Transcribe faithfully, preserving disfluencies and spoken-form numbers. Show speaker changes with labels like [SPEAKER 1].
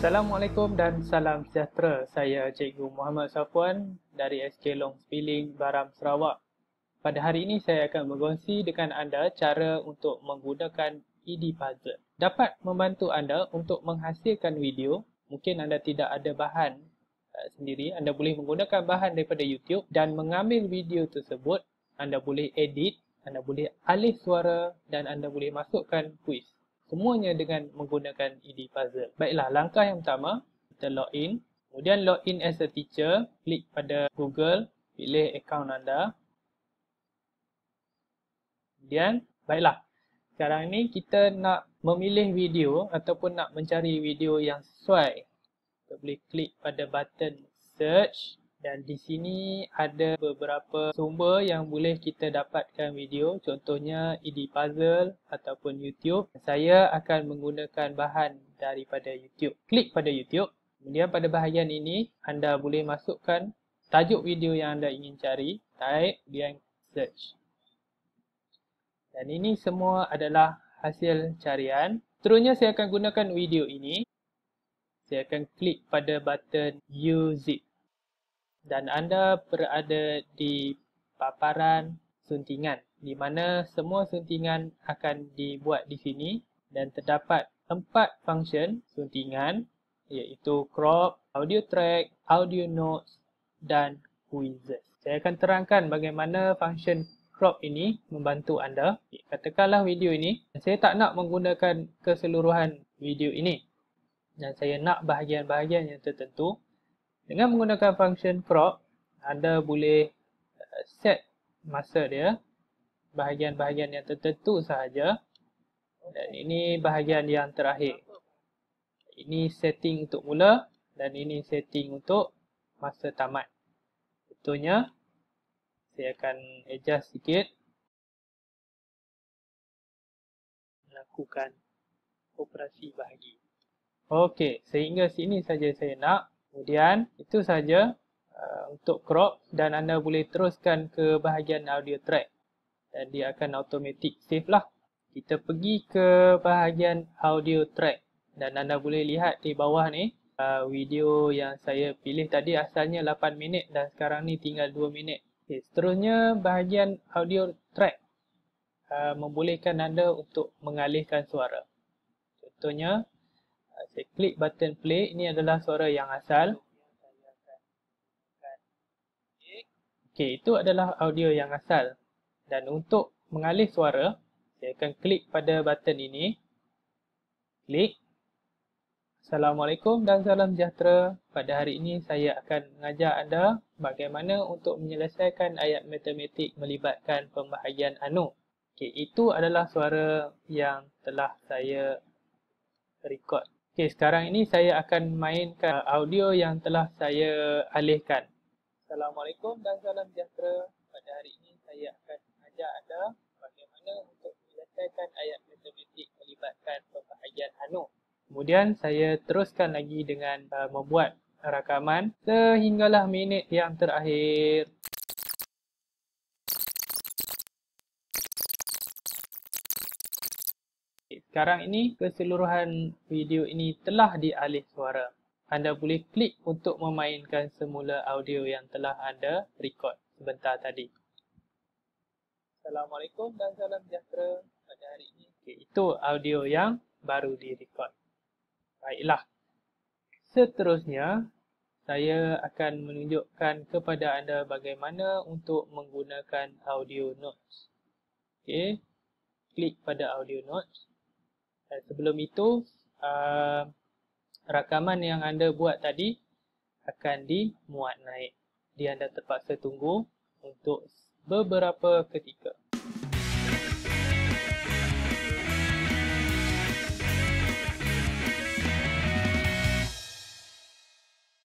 [SPEAKER 1] Assalamualaikum dan salam sejahtera. Saya Cikgu Muhammad Safwan dari S K Long Spilling, Baram, Sarawak. Pada hari ini saya akan berkongsi dengan anda cara untuk menggunakan Edipuzzle. Dapat membantu anda untuk menghasilkan video. Mungkin anda tidak ada bahan uh, sendiri. Anda boleh menggunakan bahan daripada YouTube dan mengambil video tersebut. Anda boleh edit, anda boleh alih suara dan anda boleh masukkan kuis. Semuanya dengan menggunakan Edipuzzle. Baiklah, langkah yang pertama, kita login. Kemudian login as a teacher, klik pada Google, pilih akaun anda. Kemudian, baiklah, sekarang ini kita nak memilih video ataupun nak mencari video yang sesuai. Kita boleh klik pada button search. Dan di sini ada beberapa sumber yang boleh kita dapatkan video. Contohnya Edipuzzle ataupun YouTube. Saya akan menggunakan bahan daripada YouTube. Klik pada YouTube. Kemudian pada bahagian ini anda boleh masukkan tajuk video yang anda ingin cari. Type, kemudian search. Dan ini semua adalah hasil carian. Seterusnya saya akan gunakan video ini. Saya akan klik pada button Use It. Dan anda berada di paparan suntingan di mana semua suntingan akan dibuat di sini dan terdapat empat function suntingan iaitu crop, audio track, audio notes dan quizzes. Saya akan terangkan bagaimana function crop ini membantu anda. Katakanlah video ini, saya tak nak menggunakan keseluruhan video ini dan saya nak bahagian-bahagian yang tertentu. Dengan menggunakan function crop, anda boleh set masa dia bahagian-bahagian yang tertentu sahaja. Dan ini bahagian yang terakhir. Ini setting untuk mula dan ini setting untuk masa tamat. Contohnya, saya akan adjust sikit. Lakukan operasi bahagi. Okey, sehingga sini saja saya nak. Kemudian itu saja uh, untuk crop dan anda boleh teruskan ke bahagian audio track dan dia akan automatic save lah. Kita pergi ke bahagian audio track dan anda boleh lihat di bawah ni uh, video yang saya pilih tadi asalnya lapan minit dan sekarang ni tinggal dua minit. Okay, seterusnya bahagian audio track uh, membolehkan anda untuk mengalihkan suara. Contohnya, saya klik button play, ini adalah suara yang asal. Okey, itu adalah audio yang asal. Dan untuk mengalih suara, saya akan klik pada button ini. Klik. Assalamualaikum dan salam sejahtera. Pada hari ini saya akan mengajar anda bagaimana untuk menyelesaikan ayat matematik melibatkan pembahagian anu. Okey, itu adalah suara yang telah saya record. Okey, sekarang ini saya akan mainkan audio yang telah saya alihkan. Assalamualaikum dan salam sejahtera. Pada hari ini saya akan ajar anda bagaimana untuk menyelesaikan ayat matematik melibatkan pembahagian anu. Kemudian saya teruskan lagi dengan uh, membuat rakaman sehinggalah minit yang terakhir. Sekarang ini keseluruhan video ini telah dialih suara. Anda boleh klik untuk memainkan semula audio yang telah anda record sebentar tadi. Assalamualaikum dan salam sejahtera. Pada hari ini, okay, itu audio yang baru direkod. Baiklah. Seterusnya, saya akan menunjukkan kepada anda bagaimana untuk menggunakan audio notes. Okey, klik pada audio notes. Dan sebelum itu, uh, rakaman yang anda buat tadi akan dimuat naik. Jadi anda terpaksa tunggu untuk beberapa ketika.